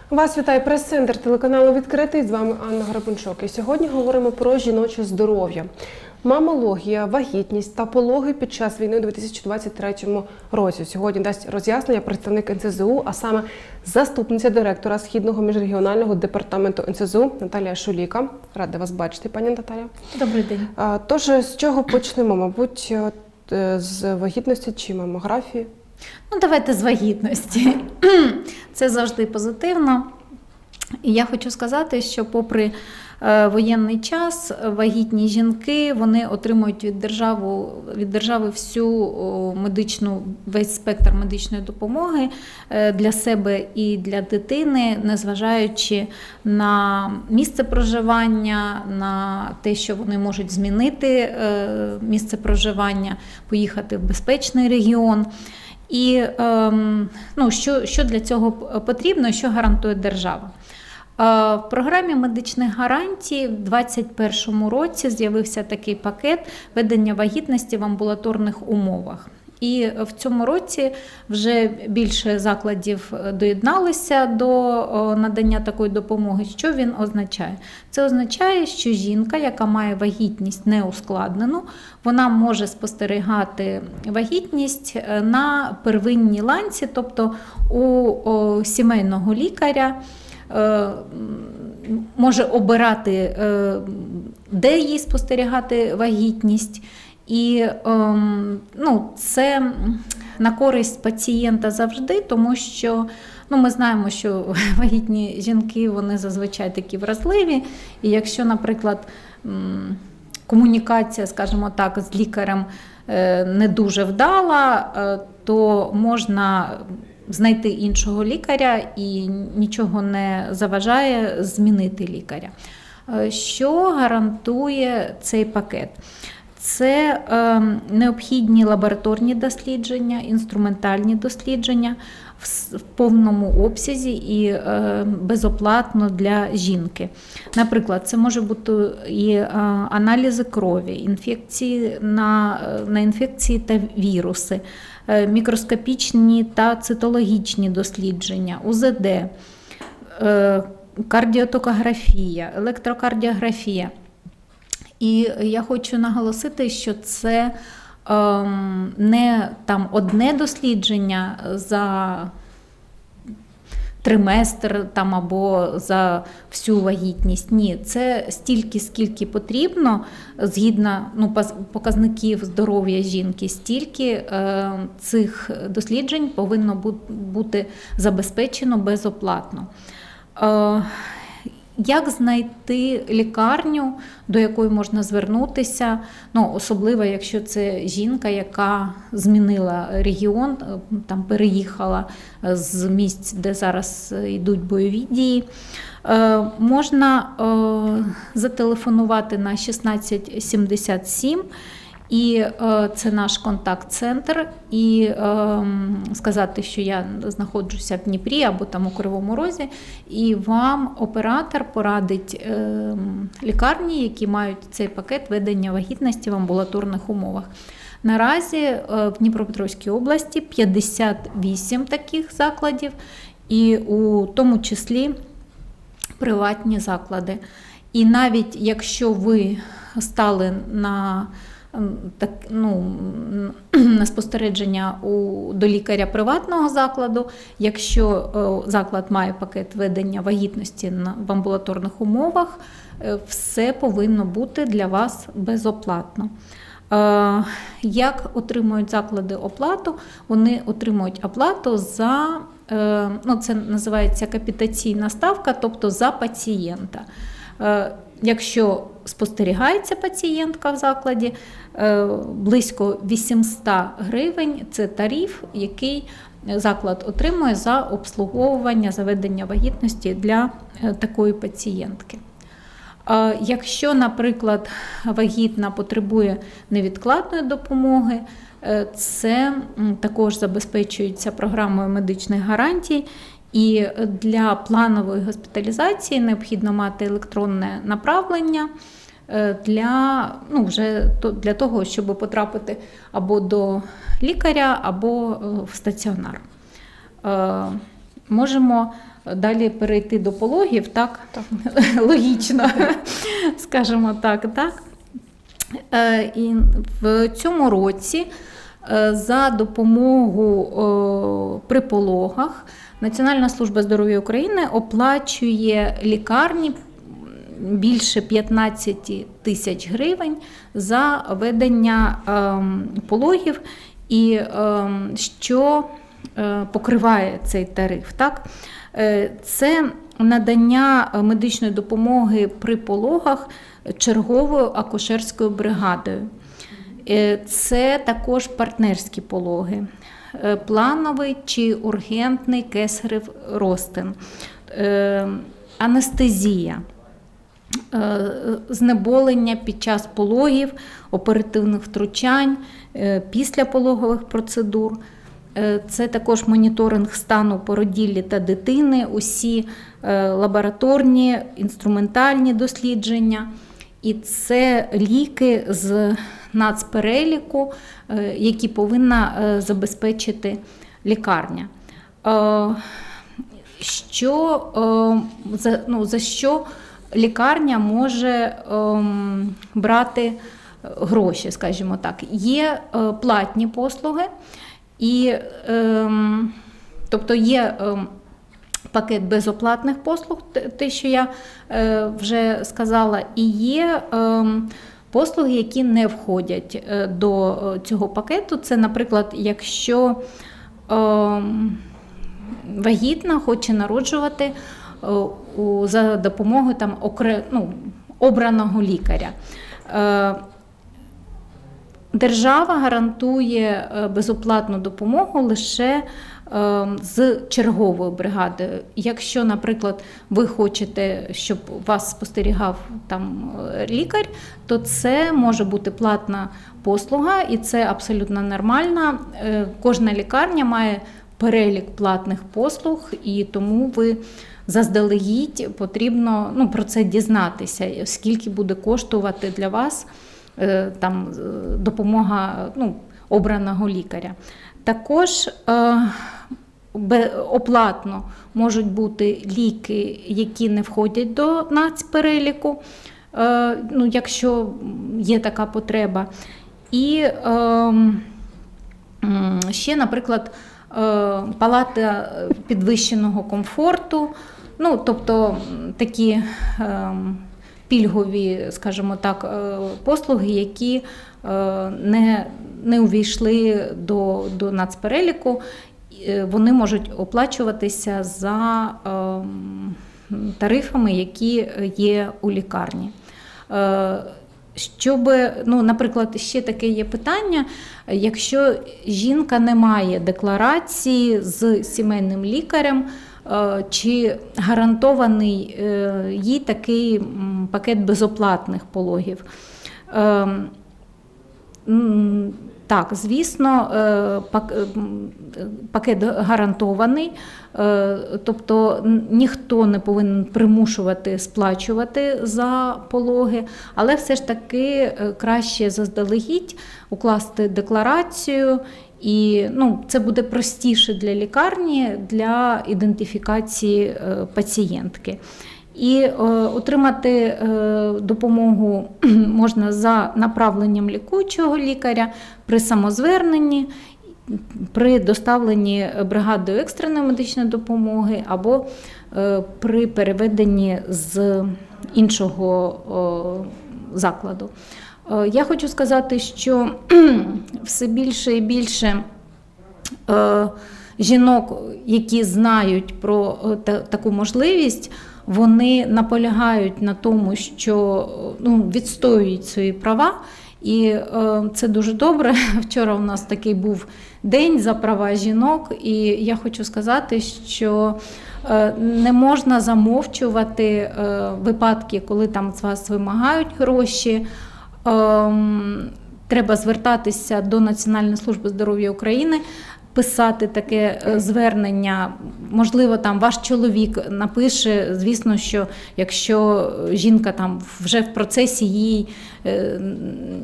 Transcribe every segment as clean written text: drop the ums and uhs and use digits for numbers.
Вас вітає прес-центр телеканалу «Відкритий». З вами Анна Гребенчук. І сьогодні говоримо про жіноче здоров'я. Мамологія, вагітність та пологи під час війни у 2023 році. Сьогодні дасть роз'яснення представник НСЗУ, а саме заступниця директора Східного міжрегіонального департаменту НСЗУ Наталія Шуліка. Рада вас бачити, пані Наталія. Добрий день. Тож, з чого почнемо? Мабуть, з вагітності чи мамографії? Ну, давайте з вагітності. Це завжди позитивно. І я хочу сказати, що попри воєнний час, вагітні жінки, вони отримують від держави весь спектр медичної допомоги для себе і для дитини, незважаючи на місце проживання, на те, що вони можуть змінити місце проживання, поїхати в безпечний регіон. І що для цього потрібно, що гарантує держава? В програмі медичних гарантій в 2021 році з'явився такий пакет ведення вагітності в амбулаторних умовах. І в цьому році вже більше закладів доєдналися до надання такої допомоги. Що він означає? Це означає, що жінка, яка має вагітність неускладнену, вона може спостерігати вагітність на первинній ланці, тобто у сімейного лікаря, може обирати, де їй спостерігати вагітність. І це на користь пацієнта завжди, тому що ми знаємо, що вагітні жінки, вони зазвичай такі вразливі. І якщо, наприклад, комунікація, скажімо так, з лікарем не дуже вдала, то можна знайти іншого лікаря і нічого не заважає змінити лікаря. Що гарантує цей пакет? Це необхідні лабораторні дослідження, інструментальні дослідження в повному обсязі і безоплатно для жінки. Наприклад, це може бути і аналізи крові, інфекції на інфекції та віруси, мікроскопічні та цитологічні дослідження, УЗД, кардіотокографія, електрокардіографія. І я хочу наголосити, що це не одне дослідження за триместр або за всю вагітність. Ні, це стільки, скільки потрібно, згідно показників здоров'я жінки, стільки цих досліджень повинно бути забезпечено безоплатно. Як знайти лікарню, до якої можна звернутися, особливо якщо це жінка, яка змінила регіон, переїхала з місць, де зараз йдуть бойові дії. Можна зателефонувати на 1677, і це наш контакт-центр, і сказати, що я знаходжуся в Дніпрі або у Кривому Розі, і вам оператор порадить лікарні, які мають цей пакет ведення вагітності в амбулаторних умовах. Наразі в Дніпропетровській області 58 таких закладів, і у тому числі приватні заклади. І навіть якщо ви стали на спостереження до лікаря приватного закладу, якщо заклад має пакет ведення вагітності в амбулаторних умовах, все повинно бути для вас безоплатно. Як отримують заклади оплату? Вони отримують оплату за, це називається капітаційна ставка, тобто за пацієнта. Якщо спостерігається пацієнтка в закладі, близько 800 гривень – це тариф, який заклад отримує за обслуговування, за ведення вагітності для такої пацієнтки. Якщо, наприклад, вагітна потребує невідкладної допомоги, це також забезпечується програмою медичних гарантій. І для планової госпіталізації необхідно мати електронне направлення для того, щоб потрапити або до лікаря, або в стаціонар. Можемо далі перейти до пологів, так? Логічно, скажімо так. І в цьому році за допомогу при пологах Національна служба здоров'я України оплачує лікарні більше 15 тисяч гривень за ведення пологів, і що покриває цей тариф. Так? Це надання медичної допомоги при пологах черговою акушерською бригадою. Це також партнерські пологи, плановий чи ургентний кесарів розтин, анестезія, знеболення під час пологів, оперативних втручань, післяпологових процедур. Це також моніторинг стану породіллі та дитини, усі лабораторні, інструментальні дослідження. І це ліки з нацпереліку, які повинна забезпечити лікарня. За що лікарня може брати гроші, скажімо так. Є платні послуги, тобто є пакет безоплатних послуг, те, що я вже сказала, і є послуги, які не входять до цього пакету. Це, наприклад, якщо вагітна хоче народжувати за допомогою обраного лікаря. Держава гарантує безоплатну допомогу лише з черговою бригадою. Якщо, наприклад, ви хочете, щоб вас спостерігав там лікар, то це може бути платна послуга, і це абсолютно нормально. Кожна лікарня має перелік платних послуг, і тому ви заздалегідь потрібно про це дізнатися, скільки буде коштувати для вас там допомога обраного лікаря. Також оплатно можуть бути ліки, які не входять до нацпереліку, якщо є така потреба. І ще, наприклад, палата підвищеного комфорту, тобто такі пільгові, скажімо так, послуги, які не увійшли до нацпереліку, вони можуть оплачуватися за тарифами, які є у лікарні. Наприклад, ще таке є питання, якщо жінка не має декларації з сімейним лікарем, чи гарантований їй такий пакет безоплатних пологів? Так, звісно, пакет гарантований, тобто ніхто не повинен примушувати сплачувати за пологи, але все ж таки краще заздалегідь укласти декларацію, і це буде простіше для лікарні, для ідентифікації пацієнтки. І отримати допомогу можна за направленням лікуючого лікаря, при самозверненні, при доставленні бригадою екстреної медичної допомоги або при переведенні з іншого закладу. Я хочу сказати, що все більше і більше жінок, які знають про таку можливість, вони наполягають на тому, що відстоюють свої права, і це дуже добре. Вчора у нас такий був день за права жінок, і я хочу сказати, що не можна замовчувати випадки, коли там з вас вимагають гроші. Треба звертатися до Національної служби здоров'я України, писати таке звернення. Можливо, там ваш чоловік напише, звісно, що якщо жінка там вже в процесі, їй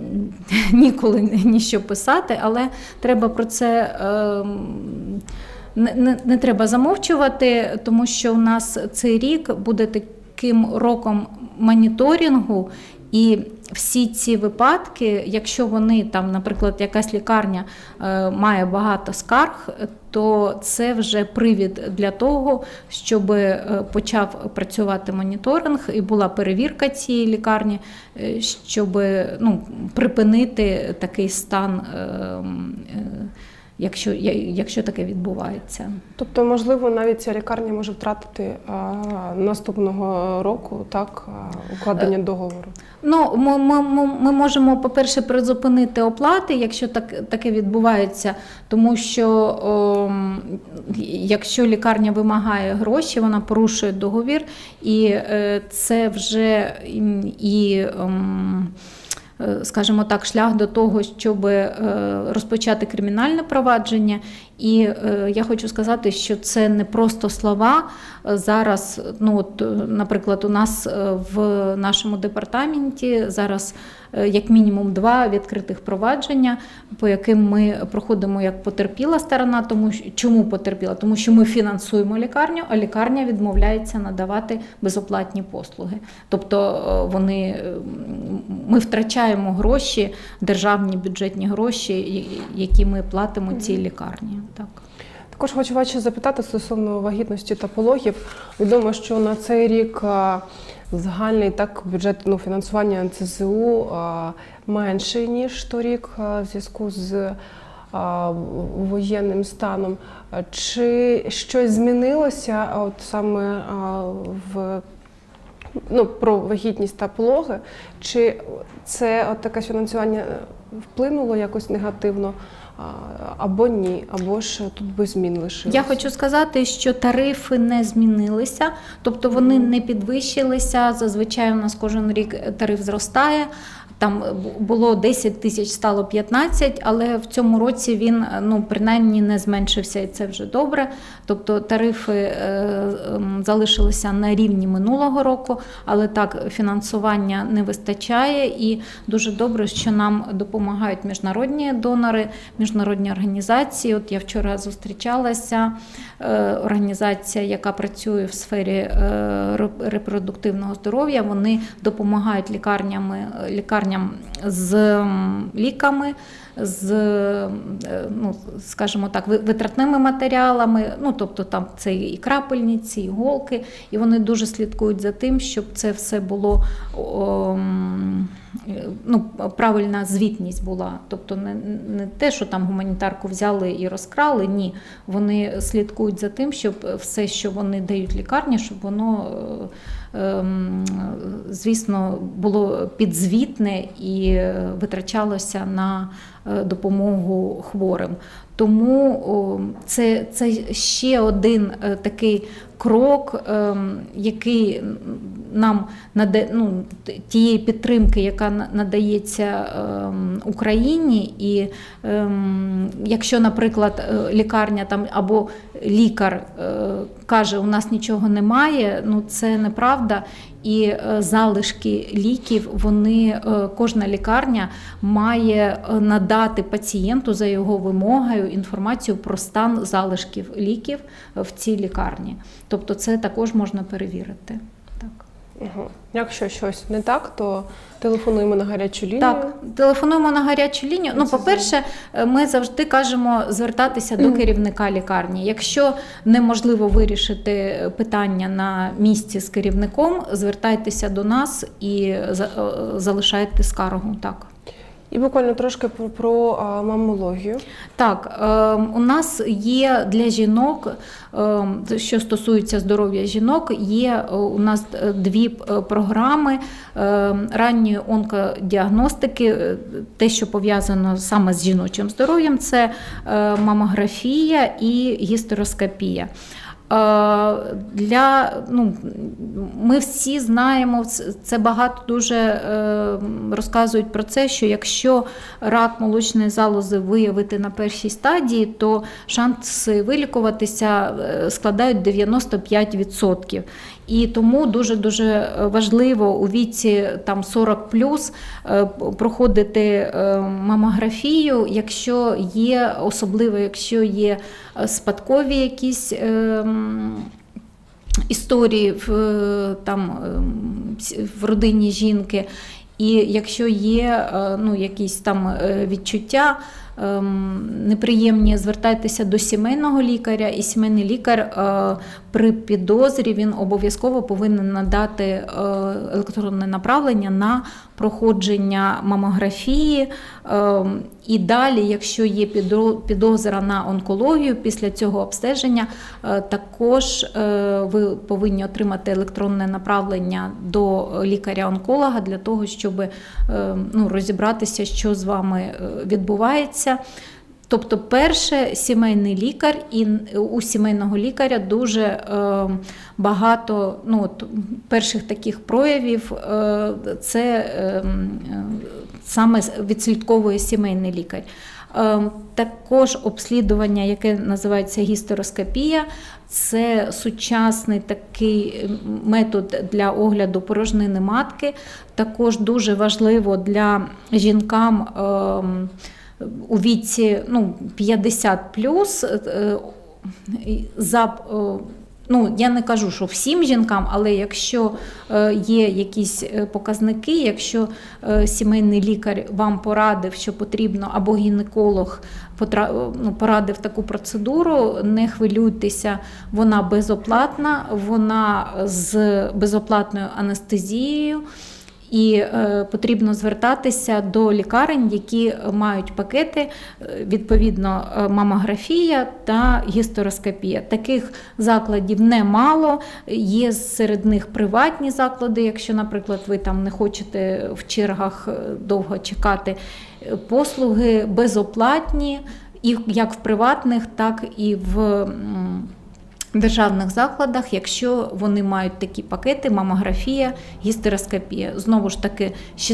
ніколи ніщо писати, але треба про це не треба замовчувати, тому що у нас цей рік буде таким роком моніторингу, і всі ці випадки, якщо вони там, наприклад, якась лікарня має багато скарг, то це вже привід для того, щоб почав працювати моніторинг і була перевірка цієї лікарні, щоб припинити такий стан, якщо таке відбувається. Тобто, можливо, навіть ця лікарня може втратити наступного року, так, укладення договору? Ну, ми можемо, по-перше, призупинити оплати, якщо таке відбувається, тому що якщо лікарня вимагає гроші, вона порушує договір, і це вже скажімо так, шлях до того, щоб розпочати кримінальне провадження. І я хочу сказати, що це не просто слова. Зараз, наприклад, у нас в нашому департаменті зараз як мінімум 2 відкритих провадження, по яким ми проходимо як потерпіла сторона. Чому потерпіла? Тому що ми фінансуємо лікарню, а лікарня відмовляється надавати безоплатні послуги. Тобто ми втрачаємо гроші, державні бюджетні гроші, які ми платимо цій лікарні. Так. Також хочу вас ще запитати стосовно вагітності та пологів. Відомо, що на цей рік загальний бюджет фінансування НСЗУ менший, ніж торік в зв'язку з воєнним станом. Чи щось змінилося саме про вагітність та пологи? Чи це таке фінансування вплинуло якось негативно? Або ні, або ж тут без змін лишилося? Я хочу сказати, що тарифи не змінилися, тобто вони не підвищилися. Зазвичай у нас кожен рік тариф зростає. Там було 10 тисяч, стало 15, але в цьому році він принаймні не зменшився, і це вже добре. Тобто тарифи залишилися на рівні минулого року, але так, фінансування не вистачає, і дуже добре, що нам допомагають міжнародні донори, міжнародні організації. От я вчора зустрічалася, організація, яка працює в сфері репродуктивного здоров'я, вони допомагають лікарням з ліками, з, скажімо так, витратними матеріалами, тобто там це і крапельниці, і іголки, і вони дуже слідкують за тим, щоб це все було, правильна звітність була. Тобто не те, що там гуманітарку взяли і розкрали, ні. Вони слідкують за тим, щоб все, що вони дають лікарні, щоб воно, звісно, було підзвітне і витрачалося на допомогу хворим. Тому це ще один такий крок, який нам тієї підтримки, яка надається Україні. І якщо, наприклад, лікарня або лікар каже, у нас нічого немає, це неправда. І залишки ліків, кожна лікарня має надати пацієнту за його вимогою інформацію про стан залишків ліків в цій лікарні. Тобто це також можна перевірити. Так. Угу. Якщо щось не так, то телефонуємо на гарячу лінію? Так, телефонуємо на гарячу лінію. По-перше, ми завжди кажемо звертатися до керівника лікарні. Якщо неможливо вирішити питання на місці з керівником, звертайтеся до нас і залишайте скаргу. Так. І буквально трошки про мамологію. Так, у нас є для жінок, що стосується здоров'я жінок, є у нас 2 програми ранньої онкодіагностики, те, що пов'язано саме з жіночим здоров'ям, це мамографія і гістероскопія. Ми всі знаємо, це багато дуже розказують про це, що якщо рак молочної залози виявити на першій стадії, то шанси вилікуватися складають 95%. І тому дуже важливо у віці там 40+, проходити мамографію, якщо є, особливо якщо є спадкові якісь історії в родині жінки, і якщо є якісь там відчуття неприємні, звертайтеся до сімейного лікаря, і сімейний лікар при підозрі він обов'язково повинен надати електронне направлення на проходження мамографії. І далі, якщо є підозра на онкологію, після цього обстеження також ви повинні отримати електронне направлення до лікаря-онколога для того, щоб розібратися, що з вами відбувається. Тобто, перше, сімейний лікар, і у сімейного лікаря дуже багато перших таких проявів, це саме відслідковує сімейний лікар. Також обслідування, яке називається гістероскопія, це сучасний такий метод для огляду порожнини матки. Також дуже важливо для жінкам у віці 50+, я не кажу, що всім жінкам, але якщо є якісь показники, якщо сімейний лікар вам порадив, що потрібно, або гінеколог порадив таку процедуру, не хвилюйтеся, вона безоплатна, вона з безоплатною анестезією. І потрібно звертатися до лікарень, які мають пакети, відповідно, мамографія та гістероскопія. Таких закладів немало, є серед них приватні заклади, якщо, наприклад, ви там не хочете в чергах довго чекати. Послуги безоплатні, і як в приватних, так і в державних закладах, якщо вони мають такі пакети: мамографія, гістероскопія. Знову ж таки,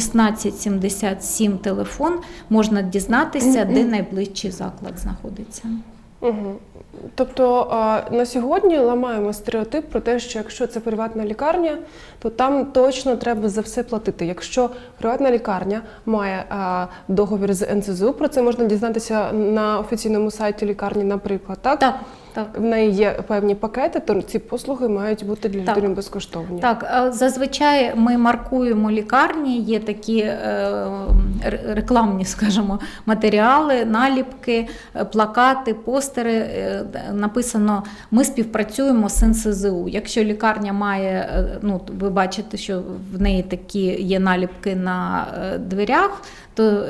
1677 телефон, можна дізнатися, де найближчий заклад знаходиться. Тобто на сьогодні ламаємо стереотип про те, що якщо це приватна лікарня, то там точно треба за все платити. Якщо приватна лікарня має договір з НСЗУ, про це можна дізнатися на офіційному сайті лікарні, наприклад, так? Так. В неї є певні пакети, то ці послуги мають бути для людини безкоштовні. Так, зазвичай ми маркуємо лікарні, є такі рекламні, скажімо, матеріали, наліпки, плакати, постери. Написано: ми співпрацюємо з НСЗУ. Якщо лікарня має, ви бачите, що в неї такі є наліпки на дверях, то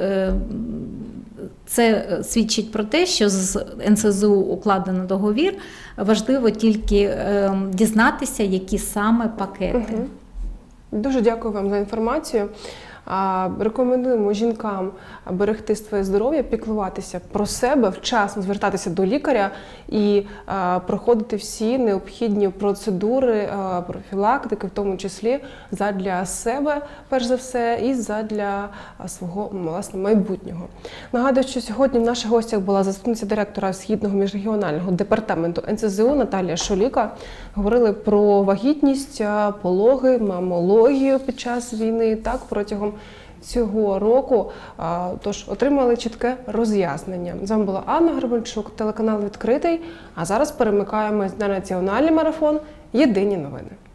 це свідчить про те, що з НСЗУ укладено договір. Важливо тільки дізнатися, які саме пакети. Дуже дякую вам за інформацію. Рекомендуємо жінкам берегти своє здоров'я, піклуватися про себе, вчасно звертатися до лікаря і проходити всі необхідні процедури профілактики, в тому числі задля себе, перш за все, і задля свого майбутнього. Нагадую, що сьогодні в наших гостях була заступниця директора Східного міжрегіонального департаменту НСЗУ Наталія Шоліка. Говорили про вагітність, пологи, мамологію під час війни, так, протягом цього року. Тож отримали чітке роз'яснення. З вами була Анна Гребенчук, телеканал «Відкритий». А зараз перемикаємось на національний марафон «Єдині новини».